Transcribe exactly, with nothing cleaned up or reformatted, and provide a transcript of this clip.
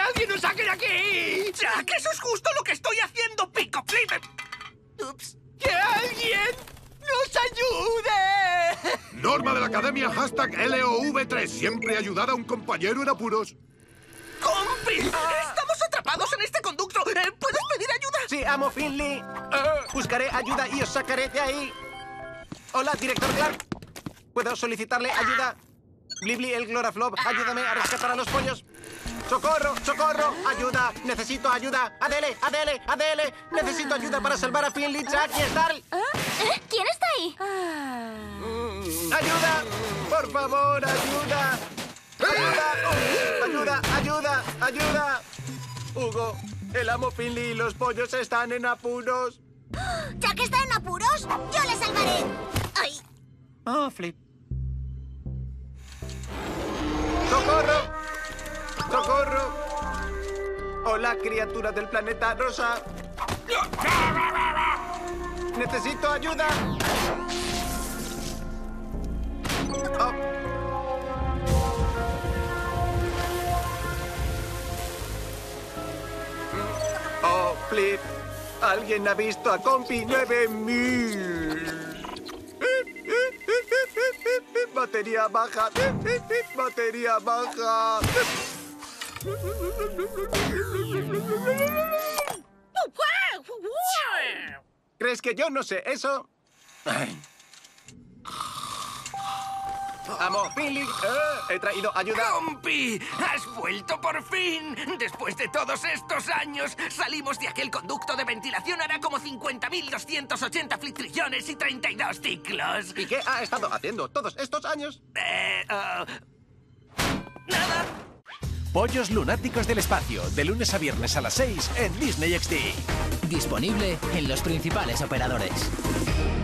alguien nos saque de aquí! ¡Jack, eso es justo lo que estoy haciendo, Pico Flip! ¡Ups! ¡Que alguien nos ayude! Norma de la Academia, hashtag L O V tres. Siempre ayudar a un compañero en apuros. ¡Compi! ¡Estamos atrapados en este conducto! ¿Puedes pedir ayuda? Sí, amo Finley. Buscaré ayuda y os sacaré de ahí. Hola, director Clark. ¿Puedo solicitarle ayuda? Blibli, el Gloraflop, ayúdame a rescatar a los pollos. ¡Socorro! ¡Socorro! ¡Ayuda! ¡Necesito ayuda! ¡Adele! ¡Adele! ¡Adele! ¡Necesito ayuda para salvar a Finley, Jack y Starl! ¿Eh? ¿Quién está ahí? ¡Ayuda! ¡Por favor, ayuda! ¡Ayuda! Oh, ¡ayuda! ¡Ayuda! ¡Ayuda! Hugo, el amo Finley y los pollos están en apuros. ¿Jack está en apuros? ¡Yo le salvaré! ¡Ay! Oh, Flip. ¡Socorro! ¡Socorro! Hola, criatura del planeta rosa. ¡Necesito ayuda! Oh. Oh, Flip. ¿Alguien ha visto a Compi nueve mil? Batería baja. Batería baja. ¿Crees que yo no sé eso? Ay. ¡Amo, Finley! Eh, ¡He traído ayuda! ¡Compi! ¡Has vuelto por fin! Después de todos estos años, salimos de aquel conducto de ventilación hará como cincuenta mil doscientos ochenta flitrillones y treinta y dos ciclos. ¿Y qué ha estado haciendo todos estos años? Eh... Uh, nada. Pollos Lunáticos del Espacio, de lunes a viernes a las seis en Disney X D. Disponible en los principales operadores.